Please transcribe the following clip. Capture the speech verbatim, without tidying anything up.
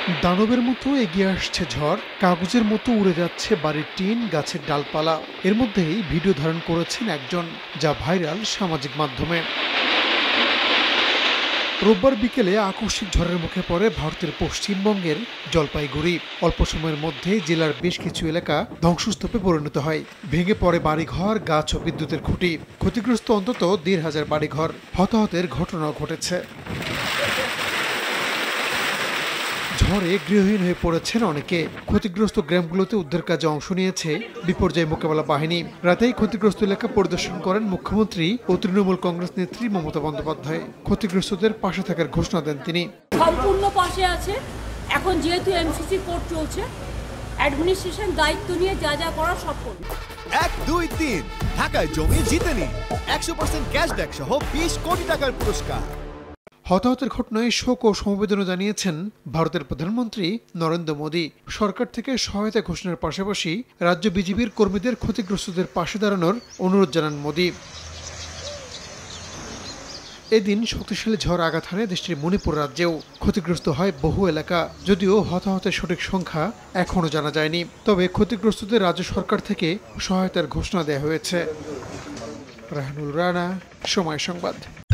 দানবের মতো এগিয়ে আসছে ঝড়, কাগজের মতো উড়ে যাচ্ছে বাড়ির টিন, গাছের ডালপালা। এর মধ্যেই ভিডিও ধারণ করেছেন একজন, যা ভাইরাল সামাজিক মাধ্যমে। রোববার বিকেলে আকস্মিক ঝড়ের মুখে পড়ে ভারতের পশ্চিমবঙ্গের জলপাইগুড়ি। অল্প সময়ের মধ্যে জেলার বেশ কিছু এলাকা ধ্বংসস্তূপে পরিণত হয়। ভেঙে পড়ে বাড়িঘর, গাছ ও বিদ্যুতের খুঁটি। ক্ষতিগ্রস্ত অন্তত দেড় হাজার বাড়িঘর। হতাহতের ঘটনাও ঘটেছে। ঝড়ে গৃহহীন হয়ে পড়েছেন অনেকে। ক্ষতিগ্রস্ত গ্রামগুলোতে উদ্ধার কাজে অংশ নিয়েছে বিপর্যয় মোকাবেলা বাহিনী। রাতেই ক্ষতিগ্রস্ত এলাকা পরিদর্শন করেন মুখ্যমন্ত্রী ও তৃণমূল কংগ্রেস নেত্রী মমতা বন্দ্যোপাধ্যায়। ক্ষতিগ্রস্তদের পাশে থাকার ঘোষণা দেন তিনি। সম্পূর্ণ পাশে আছে। এখন যেহেতু এমসিসি কোর্ট চলছে, অ্যাডমিনিস্ট্রেশন দায়িত্ব নিয়ে যা যা করার সব করবে। এক দুই তিন ঢাকায় জমি জিতে নিন একশো পার্সেন্ট ক্যাশব্যাক সহ বিশ কোটি টাকার পুরস্কার। হতাহতের ঘটনায় শোক ও সমবেদনা জানিয়েছেন ভারতের প্রধানমন্ত্রী নরেন্দ্র মোদী। সরকার থেকে সহায়তা ঘোষণার পাশাপাশি রাজ্য বিজেপির কর্মীদের ক্ষতিগ্রস্তদের পাশে দাঁড়ানোর অনুরোধ জানান মোদী। এদিন শক্তিশালী ঝড় আঘাত হানে দেশটির মণিপুর রাজ্যেও। ক্ষতিগ্রস্ত হয় বহু এলাকা। যদিও হতাহতের সঠিক সংখ্যা এখনও জানা যায়নি, তবে ক্ষতিগ্রস্তদের রাজ্য সরকার থেকে সহায়তার ঘোষণা দেওয়া হয়েছে। রাহানুল রানা, সময় সংবাদ।